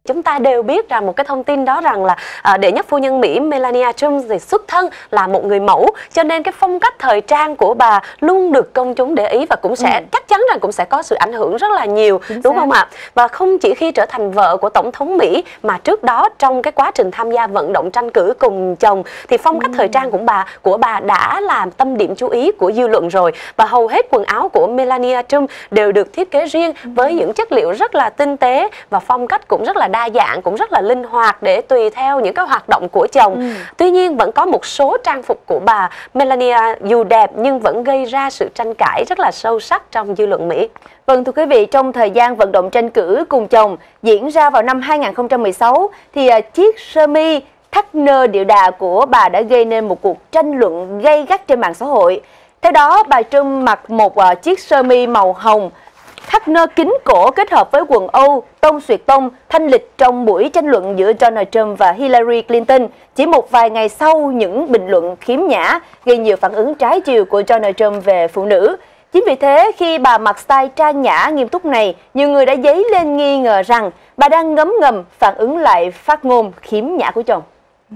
Chúng ta đều biết rằng một cái thông tin đó rằng là đệ nhất phu nhân Mỹ Melania Trump thì xuất thân là một người mẫu, cho nên cái phong cách thời trang của bà luôn được công chúng để ý và cũng sẽ chắc chắn rằng cũng sẽ có sự ảnh hưởng rất là nhiều, đúng không ạ? Và không chỉ khi trở thành vợ của tổng thống Mỹ mà trước đó trong cái quá trình tham gia vận động tranh cử cùng chồng thì phong cách thời trang của bà đã làm tâm điểm chú ý của dư luận rồi, và hầu hết quần áo của Melania Trump đều được thiết kế riêng với những chất liệu rất là tinh tế và phong cách cũng rất là đa dạng, cũng rất là linh hoạt để tùy theo những cái hoạt động của chồng. Tuy nhiên vẫn có một số trang phục của bà Melania dù đẹp nhưng vẫn gây ra sự tranh cãi rất là sâu sắc trong dư luận Mỹ. Vâng, thưa quý vị, trong thời gian vận động tranh cử cùng chồng diễn ra vào năm 2016 thì chiếc sơ mi thắt nơ điệu đà của bà đã gây nên một cuộc tranh luận gay gắt trên mạng xã hội. Theo đó, bà Trump mặc một chiếc sơ mi màu hồng thắt nơ kín cổ kết hợp với quần Âu tông xuyệt tông thanh lịch trong buổi tranh luận giữa Donald Trump và Hillary Clinton chỉ một vài ngày sau những bình luận khiếm nhã gây nhiều phản ứng trái chiều của Donald Trump về phụ nữ. Chính vì thế, khi bà mặc style trang nhã nghiêm túc này, nhiều người đã dấy lên nghi ngờ rằng bà đang ngấm ngầm phản ứng lại phát ngôn khiếm nhã của chồng.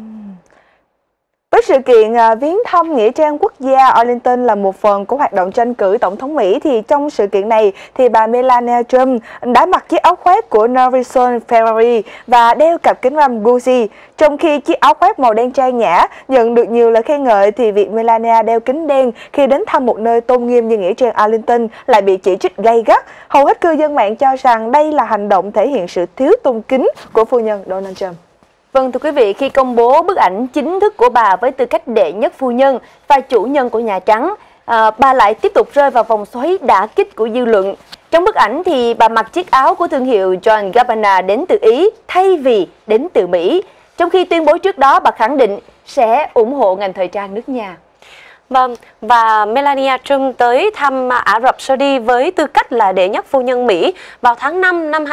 Với sự kiện viếng thăm Nghĩa trang quốc gia Arlington là một phần của hoạt động tranh cử tổng thống Mỹ, thì trong sự kiện này thì bà Melania Trump đã mặc chiếc áo khoác của Norison Ferrari và đeo cặp kính râm Gucci. Trong khi chiếc áo khoác màu đen trang nhã nhận được nhiều lời khen ngợi, thì việc Melania đeo kính đen khi đến thăm một nơi tôn nghiêm như Nghĩa trang Arlington lại bị chỉ trích gay gắt. Hầu hết cư dân mạng cho rằng đây là hành động thể hiện sự thiếu tôn kính của phu nhân Donald Trump. Vâng, thưa quý vị, khi công bố bức ảnh chính thức của bà với tư cách đệ nhất phu nhân và chủ nhân của Nhà Trắng, bà lại tiếp tục rơi vào vòng xoáy đả kích của dư luận. Trong bức ảnh thì bà mặc chiếc áo của thương hiệu John Gabbana đến từ Ý thay vì đến từ Mỹ, trong khi tuyên bố trước đó bà khẳng định sẽ ủng hộ ngành thời trang nước nhà. Vâng, và Melania Trump tới thăm Ả Rập Saudi với tư cách là đệ nhất phu nhân Mỹ vào tháng 5 năm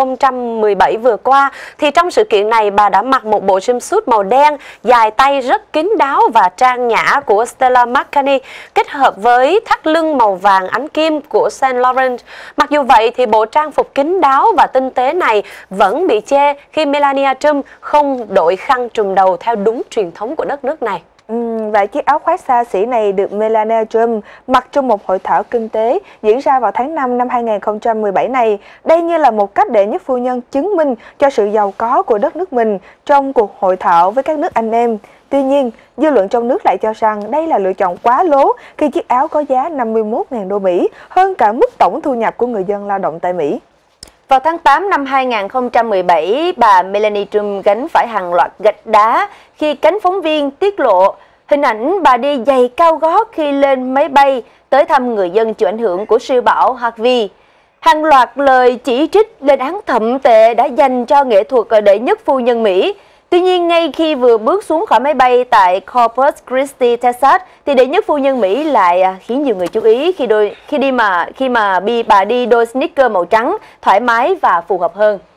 2017 vừa qua. Thì trong sự kiện này, bà đã mặc một bộ jumpsuit màu đen, dài tay rất kín đáo và trang nhã của Stella McCartney, kết hợp với thắt lưng màu vàng ánh kim của Saint Laurent. Mặc dù vậy, thì bộ trang phục kín đáo và tinh tế này vẫn bị chê khi Melania Trump không đội khăn trùm đầu theo đúng truyền thống của đất nước này. Và chiếc áo khoác xa xỉ này được Melania Trump mặc trong một hội thảo kinh tế diễn ra vào tháng 5 năm 2017 này. Đây như là một cách đệ nhất phu nhân chứng minh cho sự giàu có của đất nước mình trong cuộc hội thảo với các nước anh em. Tuy nhiên, dư luận trong nước lại cho rằng đây là lựa chọn quá lố khi chiếc áo có giá 51.000 đô Mỹ, hơn cả mức tổng thu nhập của người dân lao động tại Mỹ. Vào tháng 8 năm 2017, bà Melania Trump gánh phải hàng loạt gạch đá khi cánh phóng viên tiết lộ hình ảnh bà đi giày cao gót khi lên máy bay tới thăm người dân chịu ảnh hưởng của siêu bão Harvey. Hàng loạt lời chỉ trích lên án thậm tệ đã dành cho nghệ thuật đệ nhất phu nhân Mỹ. Tuy nhiên, ngay khi vừa bước xuống khỏi máy bay tại Corpus Christi, Texas, thì đệ nhất phu nhân Mỹ lại khiến nhiều người chú ý khi bà đi đôi sneaker màu trắng thoải mái và phù hợp hơn.